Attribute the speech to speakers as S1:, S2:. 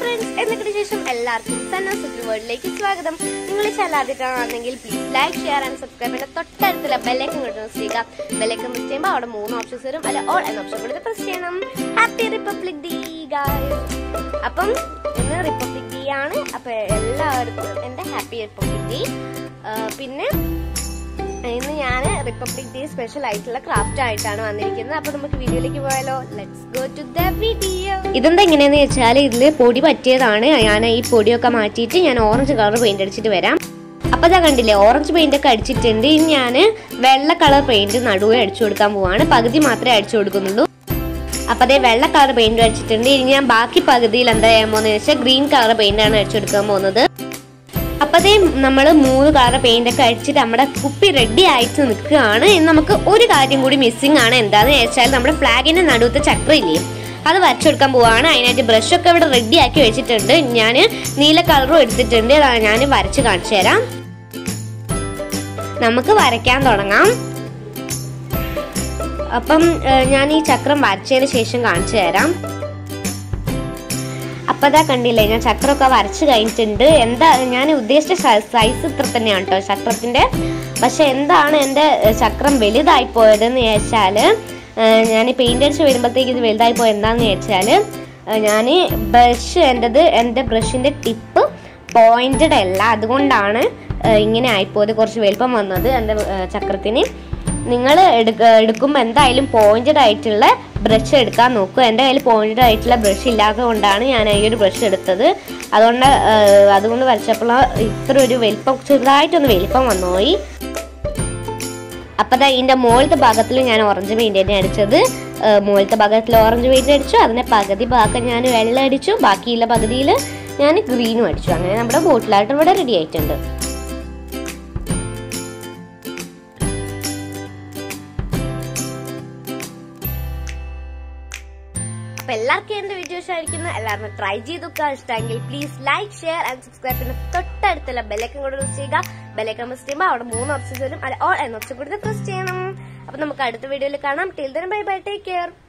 S1: Friends, എന്നൊക്കെ ശേഷം എല്ലാവർക്കും സന്നാസ് വേൾഡിലേക്ക് സ്വാഗതം. നിങ്ങൾ ചാനലാദ്യമാണെങ്കിൽ please like, share and subscribe ചെയ്യേണ്ട തൊട്ടടുത്തുള്ള ബെല്ലൈക്കൺ കൊടുത്ത് ചെയ്യുക. ബെല്ലൈക്കൺ പ്രസ് ചെയ്യുമ്പോൾ അവിടെ 3 ഓപ്ഷൻസ് വരും. അല്ല, ഓൾ എന്ന ഓപ്ഷൻ കൊടുത്ത് പ്രസ് ചെയ്യണം. Happy republic day guys. അപ്പം ഇന്ന് റിപ്പബ്ലിക് ഡേ ആണ്. അപ്പൊ എല്ലാവർക്കും എന്റെ ഹാപ്പി റിപ്പബ്ലിക് ഡേ. പിന്നെ ഇന്ന് ഞാൻ റിപ്പബ്ലിക് ഡേ സ്പെഷ്യൽ ആയിട്ടുള്ള ക്രാഫ്റ്റ് ആയിട്ടാണ് വന്നിരിക്കുന്നത്. അപ്പൊ നമുക്ക് വീഡിയോയിലേക്ക് പോയാലോ. Let's go to the video. ഇതെന്താ എങ്ങനെയാന്ന് വെച്ചാൽ ഇതില് പൊടി പറ്റിയതാണ്. ഞാൻ ഈ പൊടിയൊക്കെ മാറ്റിയിട്ട് ഞാൻ ഓറഞ്ച് കളർ പെയിന്റ് അടിച്ചിട്ട് വരാം. അപ്പൊ ഇതാ കണ്ടില്ലേ, ഓറഞ്ച് പെയിന്റ് ഒക്കെ അടിച്ചിട്ടുണ്ട്. ഇനി ഞാൻ വെള്ള കളർ പെയിന്റ് നടുവേ അടിച്ചു കൊടുക്കാൻ പോവാണ്. പകുതി മാത്രമേ അടിച്ചു കൊടുക്കുന്നുള്ളൂ. അപ്പൊ അതേ വെള്ള കളർ പെയിന്റ് അടിച്ചിട്ടുണ്ട്. ഇനി ഞാൻ ബാക്കി പകുതിയിൽ എന്താ ചെയ്യാൻ പോകുന്നത് വെച്ചാൽ ഗ്രീൻ കളർ പെയിന്റ് ആണ് അടിച്ചു കൊടുക്കാൻ പോകുന്നത്. അപ്പതേ നമ്മൾ 3 കളർ പെയിന്റ് ഒക്കെ അടിച്ചിട്ട് നമ്മുടെ കുപ്പി റെഡി ആയിട്ട് നിൽക്കുകയാണ്. നമുക്ക് ഒരു കാര്യം കൂടി മിസ്സിംഗ് ആണ്. എന്താന്ന് വെച്ചാൽ നമ്മുടെ ഫ്ലാഗിന്റെ നടുവത്തെ ചക്രയില്ലേ, അത് വരച്ചെടുക്കാൻ പോവാണ്. അതിനായിട്ട് ബ്രഷ് ഒക്കെ ഇവിടെ റെഡി ആക്കി വെച്ചിട്ടുണ്ട്. ഞാൻ നീല കളറും എടുത്തിട്ടുണ്ട്. ഞാൻ വരച്ച് കാണിച്ചു തരാം. നമുക്ക് വരയ്ക്കാൻ തുടങ്ങാം. അപ്പം ഞാൻ ഈ ചക്രം വരച്ചതിന് ശേഷം കാണിച്ചു തരാം. അപ്പൊ അതാ കണ്ടില്ലേ, ഞാൻ ചക്രമൊക്കെ വരച്ച് കഴിഞ്ഞിട്ടുണ്ട്. എന്താ ഞാൻ ഉദ്ദേശിച്ച സൈസ് ഇത്ര തന്നെയാണ് കേട്ടോ ചക്രത്തിന്റെ. പക്ഷെ എന്താണ് എൻ്റെ ചക്രം വലുതായി പോയതെന്ന് ചോദിച്ചാൽ, ഞാൻ പെയിന്റ് അടിച്ച് വരുമ്പോഴത്തേക്ക് ഇത് വലുതായി പോയത് എന്താണെന്ന് ചോദിച്ചാൽ, ഞാൻ എൻ്റെ ബ്രഷിന്റെ ടിപ്പ് പോയിന്റഡ് അല്ല. അതുകൊണ്ടാണ് ഇങ്ങനെ ആയിപ്പോയത്, കുറച്ച് വലുപ്പം വന്നത് എൻ്റെ ചക്രത്തിന്. നിങ്ങൾ എടുക്കുമ്പോൾ എന്തായാലും പോയിന്റഡ് ആയിട്ടുള്ള ബ്രഷ് എടുക്കാൻ നോക്കുക. എൻ്റെ കയ്യിൽ പോയിന്റഡ് ആയിട്ടുള്ള ബ്രഷ് ഇല്ലാത്തത് കൊണ്ടാണ് ഞാൻ ഈ ഒരു ബ്രഷ് എടുത്തത്. അതുകൊണ്ട് വരച്ചപ്പോൾ ഇത്ര ഒരു വലിപ്പം, ചെറുതായിട്ടൊന്ന് വലിപ്പം വന്നുപോയി. അപ്പം ഇതിൻ്റെ മുകളിലത്തെ ഭാഗത്തിൽ ഞാൻ ഓറഞ്ച് പെയിന്റ് തന്നെ അടിച്ചത്. മുകളിലത്തെ ഭാഗത്തിൽ ഓറഞ്ച് പെയിന്റ് അടിച്ചു. അതിൻ്റെ പകുതി ഭാഗം ഞാൻ വെള്ളം അടിച്ചു. ബാക്കിയുള്ള പകുതിയിൽ ഞാൻ ഗ്രീനും അടിച്ചു. അങ്ങനെ നമ്മുടെ ബോട്ടിലായിട്ട് ഇവിടെ റെഡി ആയിട്ടുണ്ട്. അപ്പൊ എല്ലാവർക്കും എന്റെ വീഡിയോ ഇഷ്ടമായിരിക്കുന്നു. എല്ലാവരും ട്രൈ ചെയ്ത് നോക്കുക. ഇഷ്ടമെങ്കിൽ please like, share and subscribe ചെയ്യുന്ന തൊട്ടടുത്തുള്ള ബെല്ലൈക്കൺ കൂടെ പ്രസ് ചെയ്യുക. ബെല്ലൈക്കൺ പ്രസ് ചെയ്യുമ്പോൾ അവിടെ 3 ഓപ്ഷൻസ് വരും. അല്ല, ഓൾ എന്ന ഓപ്ഷൻ കൂടെ പ്രസ് ചെയ്യണം. അപ്പൊ നമുക്ക് അടുത്ത വീഡിയോയിൽ കാണാം. Till then bye bye, take care.